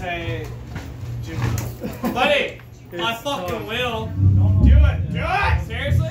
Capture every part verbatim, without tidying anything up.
say, Jimmy. Buddy, I fucking tough. will. Do it. Do it. Seriously?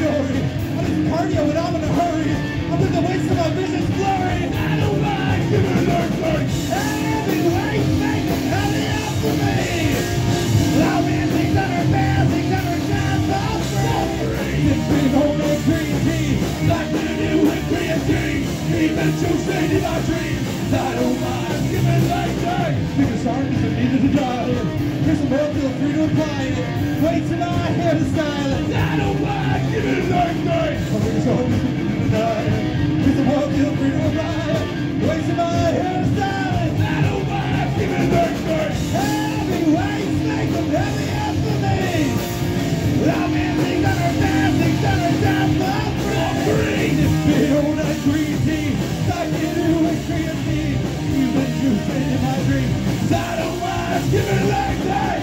story. I do some cardio when I'm in a hurry. I put the weights till my vision's blurry. I don't mind giving it a hurt. Heavyweight, make them heavy up for me. Allow me to things that are bad, things that are just so free. It's been holding green tea, like we do with creatine. Even choosing in my dreams, I don't mind giving like day. Because art is needed to die. Here's some more, feel free to apply it. Wait till I hear the silence. I don't mind giving like day. Here's some more, Here's some more, feel free to apply it. Wait till I hear the silence. I don't mind giving like day. Heavyweights make them heavy up for me. Without me, things that are bad, things that are down for free. This big old night green tea, like you do with creatine. You've been juicing in my dreams. I don't mind giving it like that.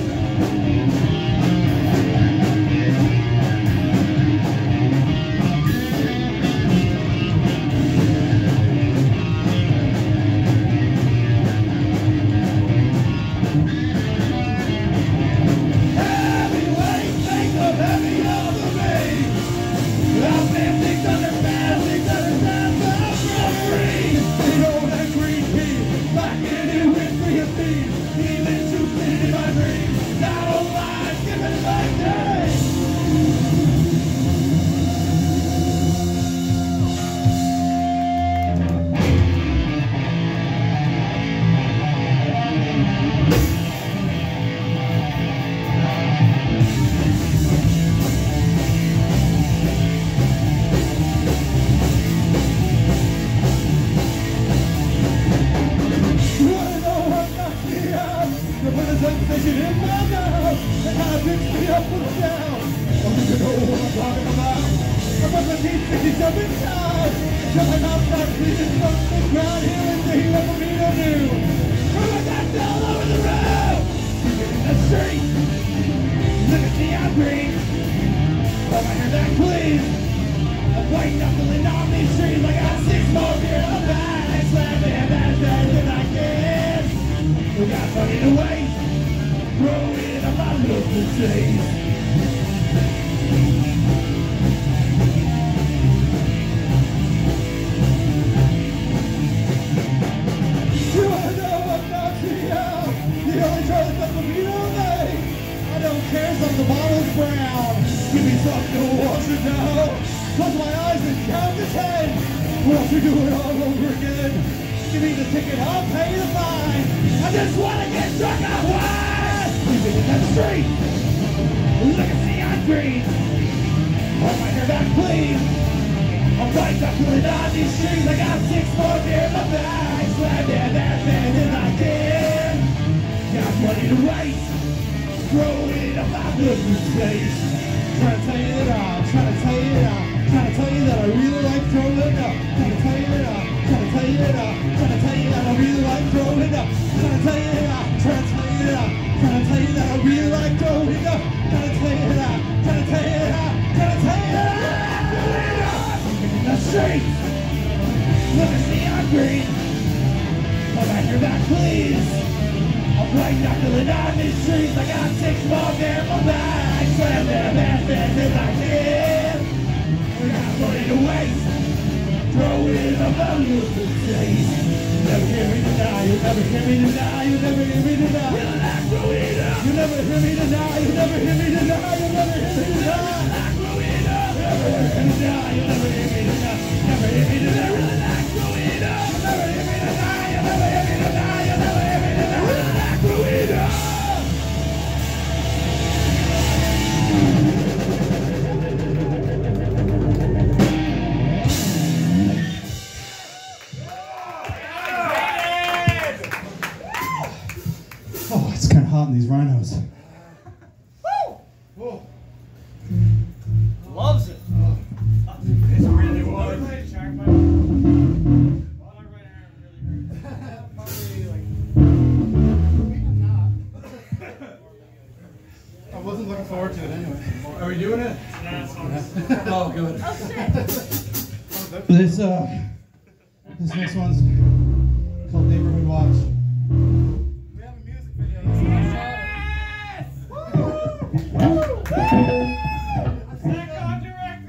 Loves it. It's really warm. wasn't looking forward to it anyway. Are we doing it? Yeah. Oh, good. Oh, shit. This, uh, this next one's called Neighborhood Watch. We have a music video. Yes! Woo! Woo! Second director!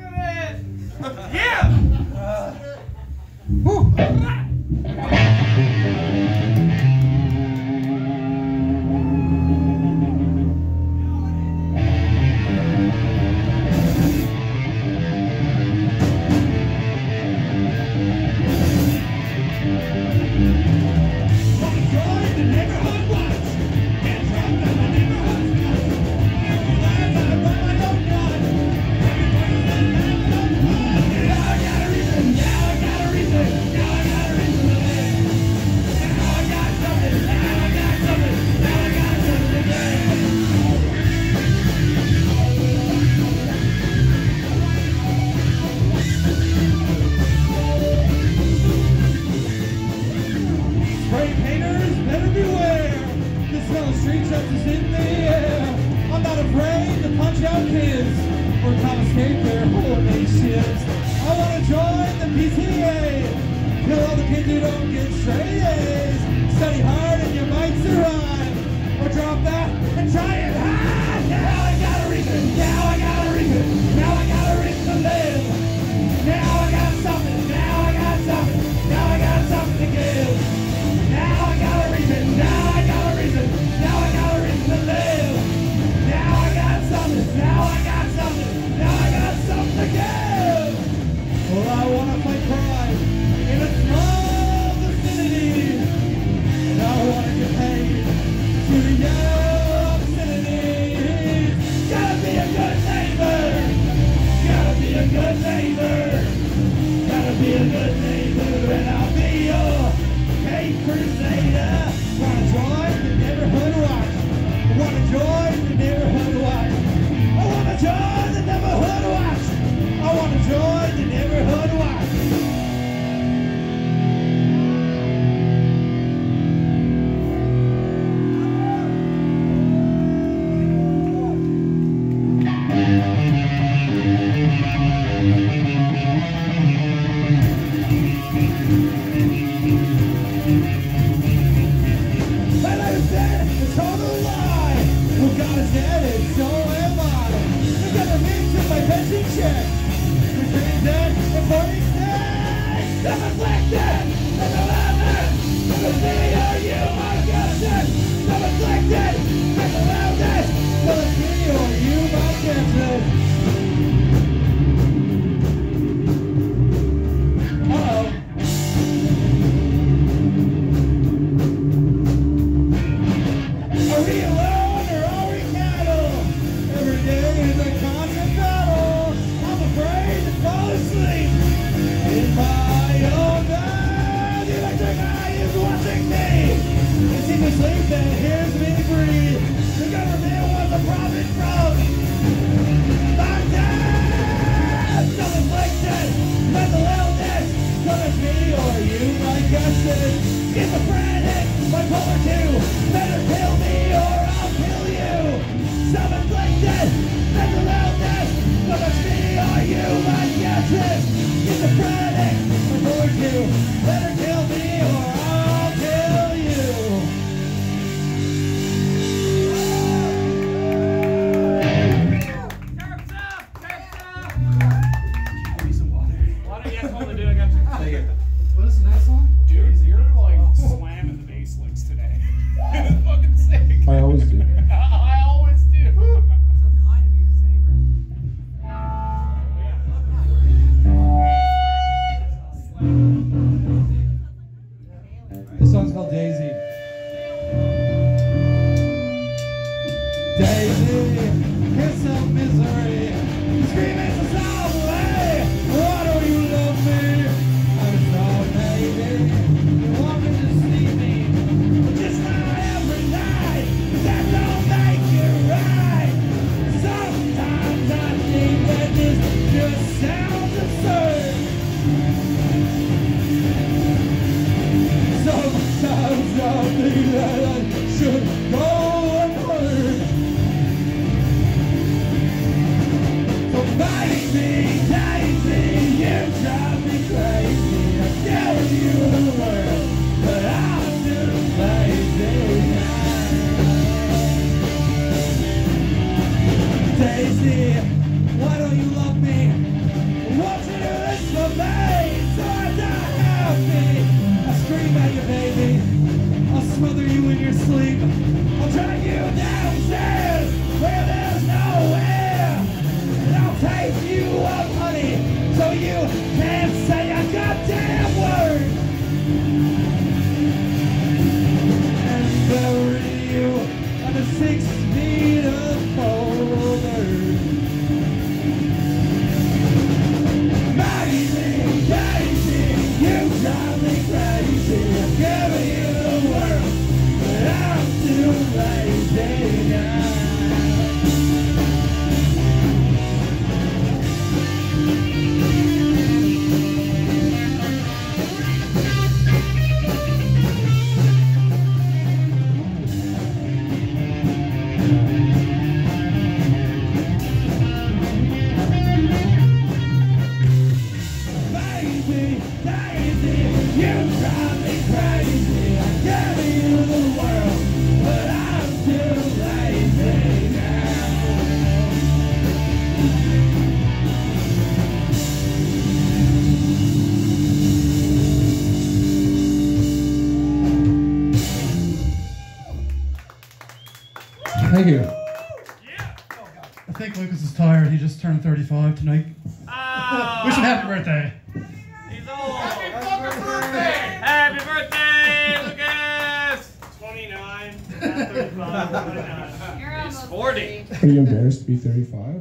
Why don't you love me? Won't you do this for me? So I die you. I think Lucas is tired. He just turned thirty-five tonight. Oh, Wish him happy birthday. He's old. Happy fucking birthday! Happy birthday, Lucas! twenty-nine, not thirty-five, twenty-nine. He's forty. Are you embarrassed to be thirty-five?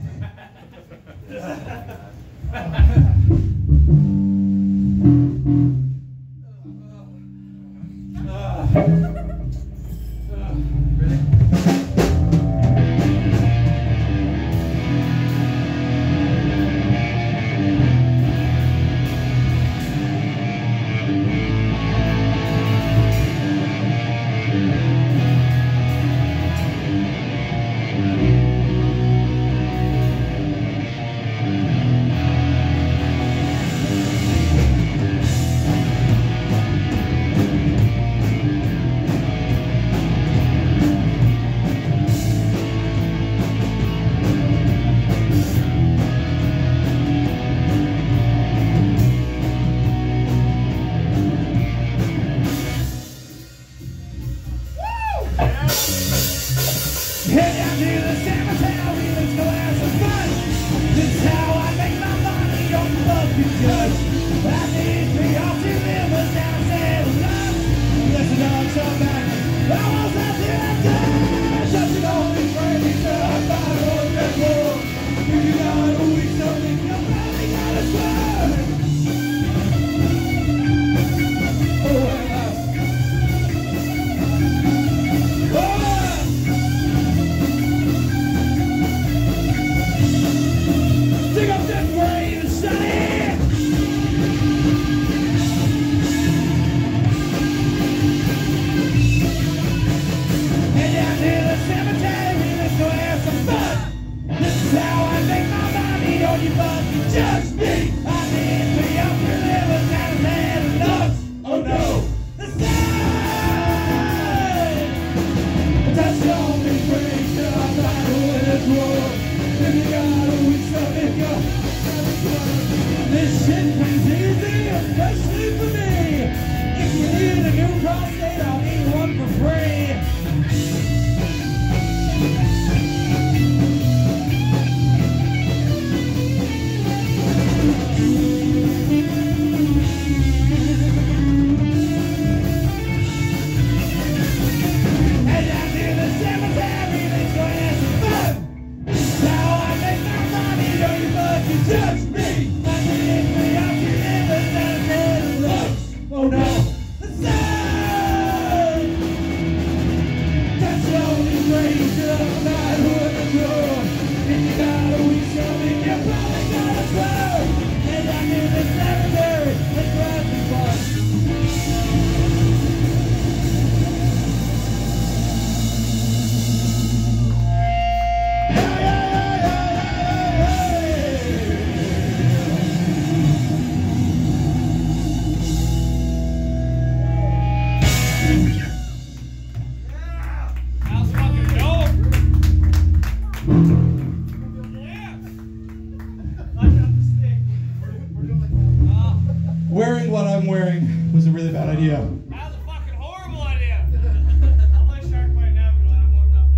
Wearing what I'm wearing was a really bad idea. That was a fucking horrible idea. I'll play Shark right now, but I'm warmed up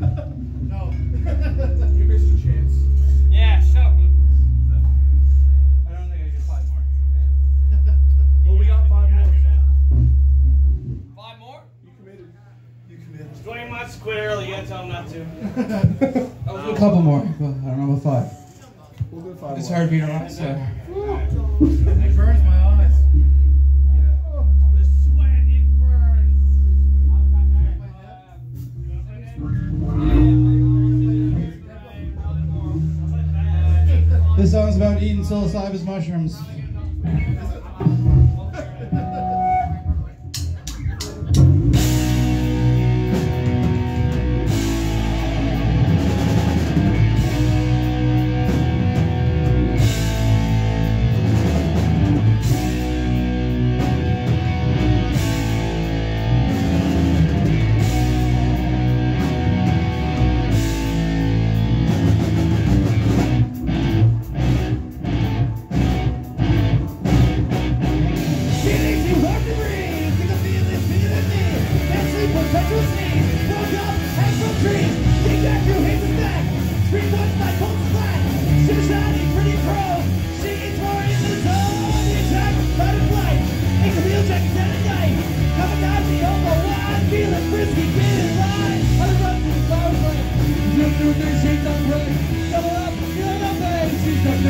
now. No. You missed your chance. Yeah, shut up, Luke. I don't think I get five more. Well, we got five more. So. Five more? You committed. You committed. Dwayne wants to quit early. You gotta tell him not to. A couple more, but I don't know about five. We'll do five It's more. hard being a rock star. It burns my eyes. The sweat, it burns. This song's about eating psilocybin mushrooms.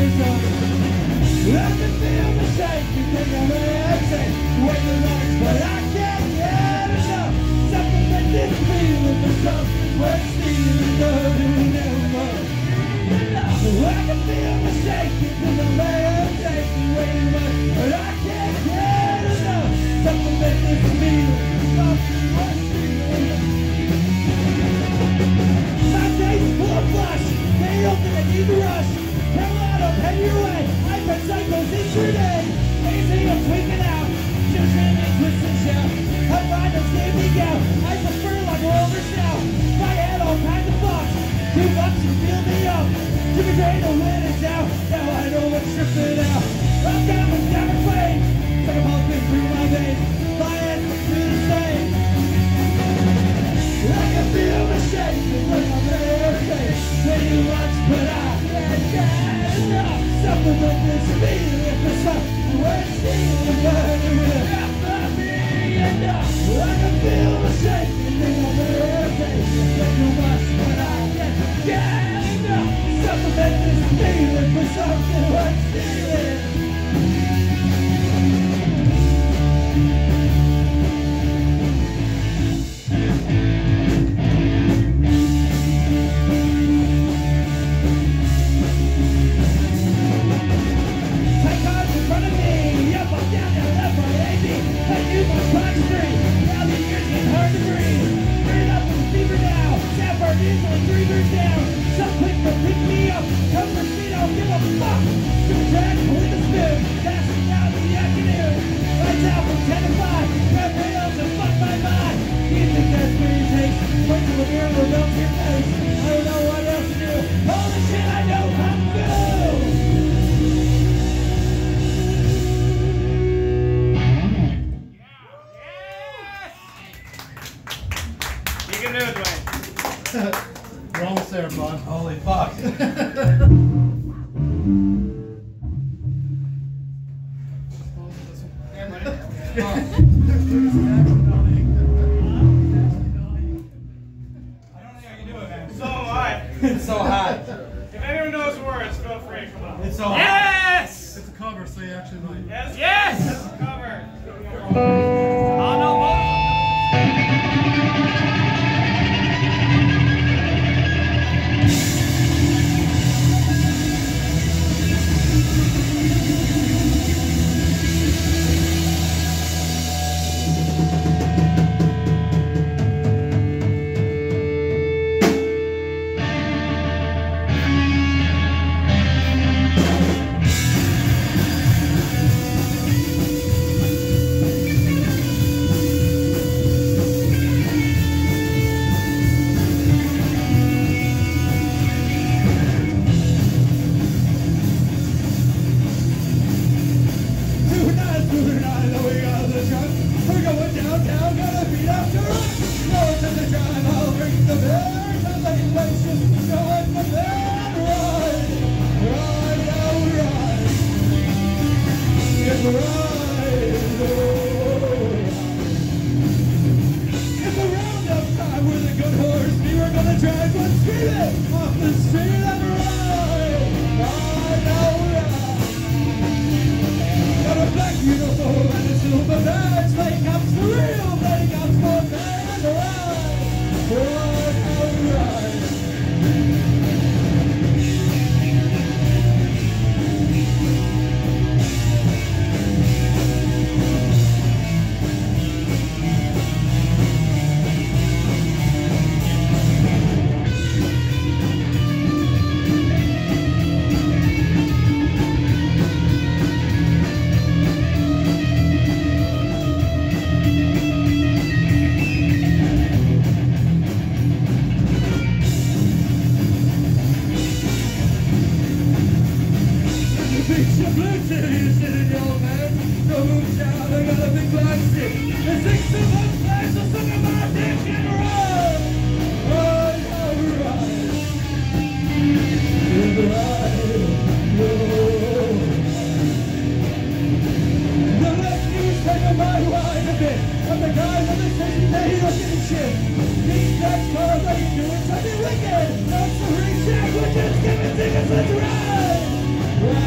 I can feel the shake, you think I'm insane. When the lights, but I can't get enough. Something that this feeling for something worth stealing, but it will never more. I can feel the shake, you think I'm insane. Way too much, but I can't get enough. Something that this feeling for something worth stealing. My days full of flush, they don't think I need to rush. Come on up, head your way. I've been psychos in your day. They say I'm tweaking out. Children and twist and shout. I find them standing out. I prefer like rollers now. My head all kinds of thoughts. Too much to fill me up. Too much rain to win it down. Now I know what's tripping out. I'm down with down and flame. Like I'm pumping through my veins. My head do the same. I can feel the shake. It's like I'm there. Way too much, but I can't get enough. Something with this feeling for something worth stealing, but it will never be enough. I can feel the shake, you think I'm perfect. Way too much, but I can't get enough. Something with this feeling for something worth stealing. We're almost there, bud. Holy fuck. So hot. It's so hot. If anyone knows the words, feel free. Come on. It's so hot. Yes! It's a cover, so you actually might. Yes! Yes! Cover. Oh, no, oh. Let's ride!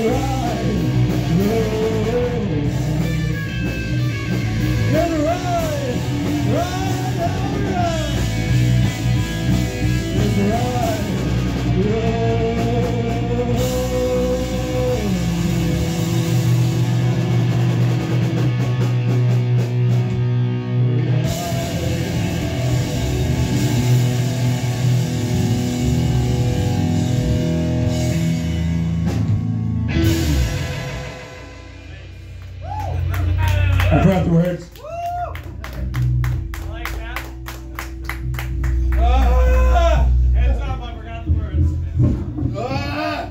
I forgot the words. I like that. Ah! Heads up, I forgot the words. Ah!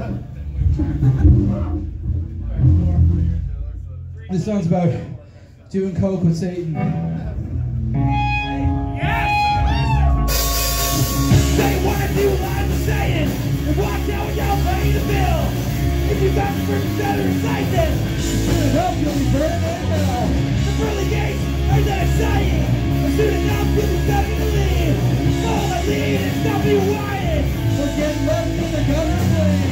This song's about doing coke with Satan. Yes! Say what if you lied to Satan and walked out without paying the bill? If you got the first better recite this, soon enough you'll be burning in hell. The pearly gates are that saying, but soon enough you'll be begging to leave. All I need is not be whining or get left in the gutter bleed.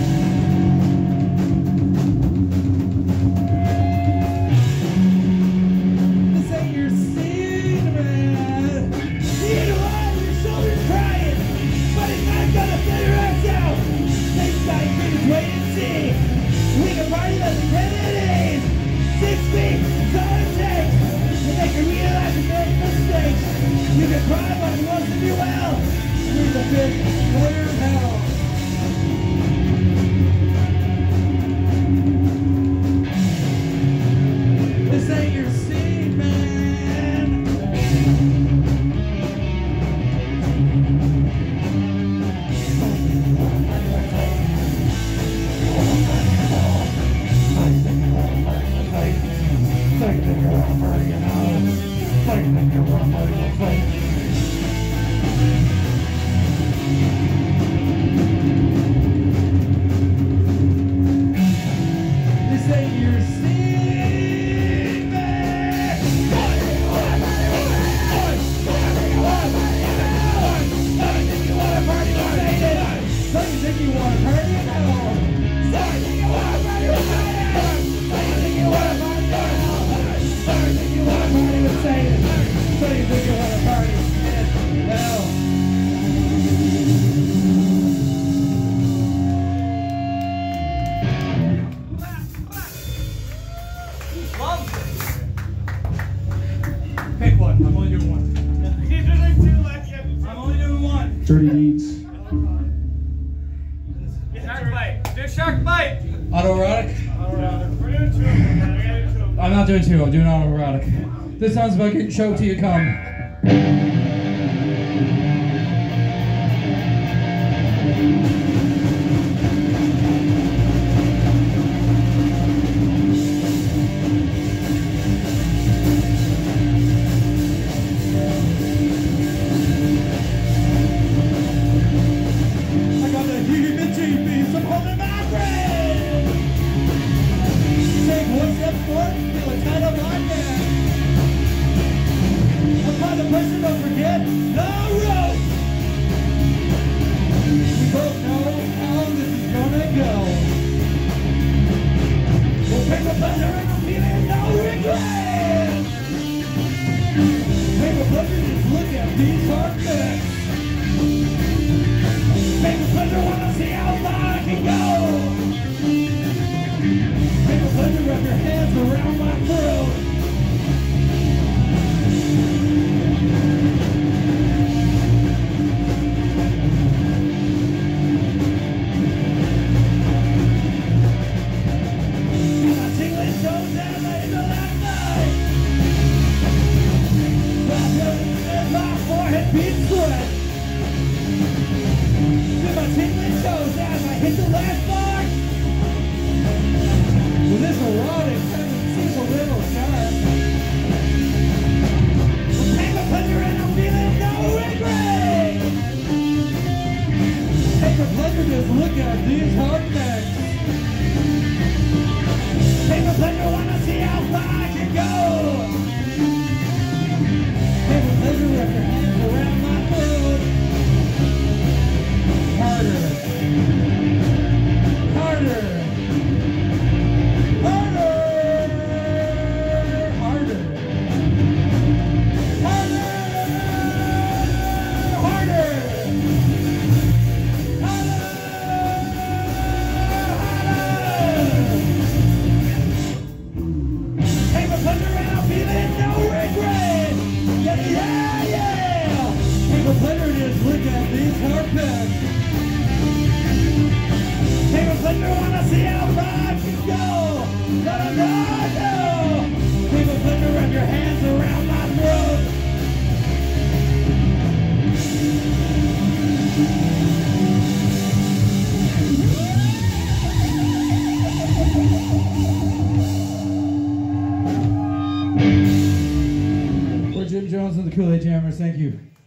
This ain't your scene, man. You know all your shoulders crying, but it's not gonna figure us out. Next time, just wait and see. We can party like the Kennedys. Six feet is all it takes to make you realize you made mistakes. You can cry, but it wants to be well. Here's a big clear hell. This ain't your scene, man. This ain't your scene, man. So you think you want to party at all? So you think you want to party with Satan? So you think you want to party at all? So you think you want to party with Satan? So you think you want to party in hell? Pick one. I'm only doing one. You're doing two left, you have to I'm only doing one. Dirty deeds. Shark bite. Do shark bite. Autoerotic? We're doing two of them. We gotta do two of them. I'm not doing two, I'm doing autoerotic. This song's about getting choked till you come. I got the heebie-jeebies, I'm holding my breath. Take one step forward, feel a tight of my neck. Apply the pressure, don't forget the rope. We both know how this is gonna go. We'll take the pleasure and I'm feeling no regret. Take the pleasure, just look at these hard facts. Make a pleasure wanna see how far I can go. Make a pleasure wrap your hands around my throat. See my tingling toes as I hit the last night. My belly and my forehead beats sweat. With my tingling toes as I hit the last mark. Well, this erotic kind of seems a little sharp. I'm paying the pleasure and I'm feeling no regret. Take the pleasure, just look at these hard necks. Take the pleasure, wanna see how far I can go. Take the pleasure, wrap your hands around my throat. Harder. Harder. If you wanna see how far I can go, gotta know. People put to wrap your hands around my throat. We're Jim Jones and the Kool-Aid Jammers. Thank you.